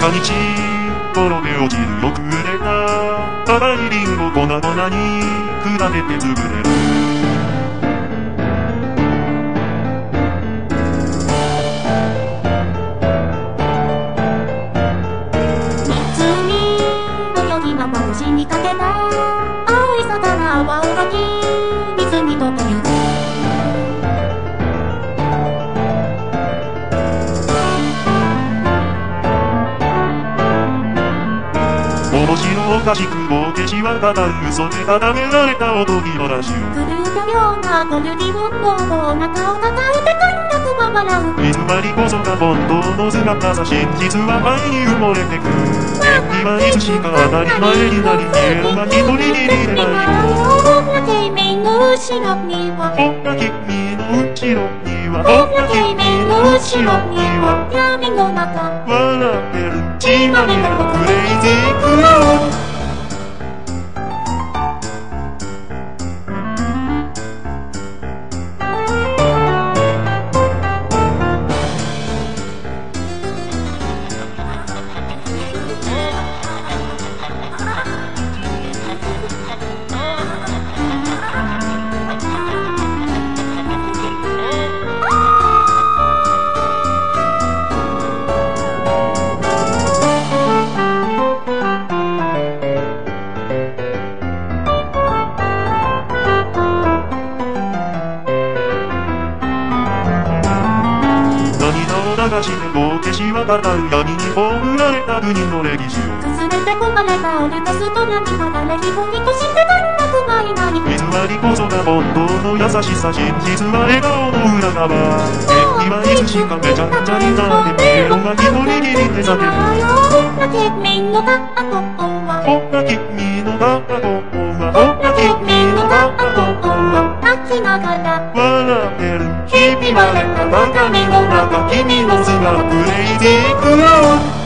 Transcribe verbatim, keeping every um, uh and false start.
坂道転げ落ちる欲れが辛いリンゴ粉々に砕けて潰れる。 死にかけな愛さたな泡がき水に溶けゆく。 面白おかしく冒険しは語る嘘で固められたおとぎのラジオ。 狂ったようなコルディオンのお腹を叩いて感覚が笑う。 偽りこそが本当の姿さ、真実は愛に埋もれてく。今いつしか当たり前になり消えるが一人きりでない。 ほら君の後ろには、 ほら君の後ろには、 ほら君の後ろには闇の中笑ってる血まみれのクレイジークラウド。流して冒険し渡る闇に葬られた国の歴史を崩れて壊れたオルカストラに離れ一人として感覚がいない。 偽りこそが本当の優しさ、真実は笑顔の裏側。敵はいつしかめちゃくちゃになってピエロが一人きりで叫ぶ。 ほら君のタコは、 ほら君のタコは、ほら君のタコは泣きながら笑ってる。ひび割れた鏡の中、君の姿クレイジークラウド。